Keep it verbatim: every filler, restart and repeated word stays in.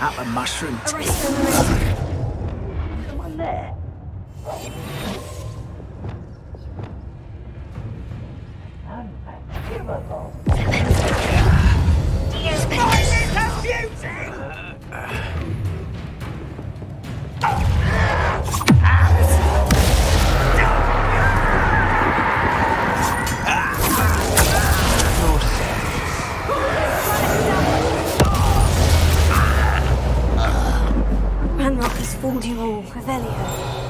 Up a mushroom tea. Arrest them. Someone there? Unforgivable. Ranrock has fooled you all, Revelio.